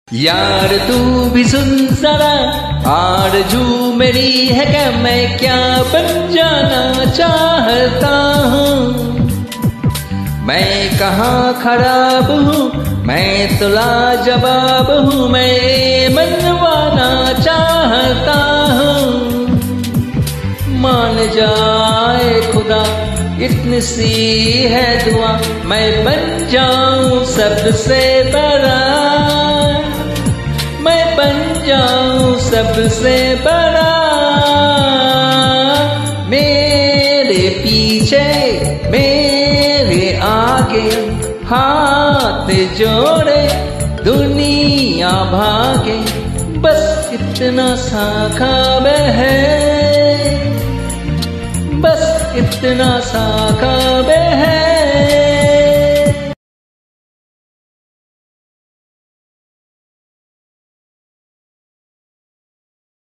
यार तू भी सुन जरा, आरज़ू मेरी है कि मैं क्या बन जाना चाहता हूँ। मैं कहाँ खराब हूँ, मैं तो लाजवाब हूँ, मैं मनवाना चाहता हूँ। मान जाए खुदा इतनी सी है दुआ, मैं बन जाऊं सबसे बड़ा, मैं बन जाऊं सबसे बड़ा। मेरे पीछे मेरे आगे हाथ जोड़े दुनिया भागे, बस इतना सा ख्वाब है, बस इतना सा ख्वाब है।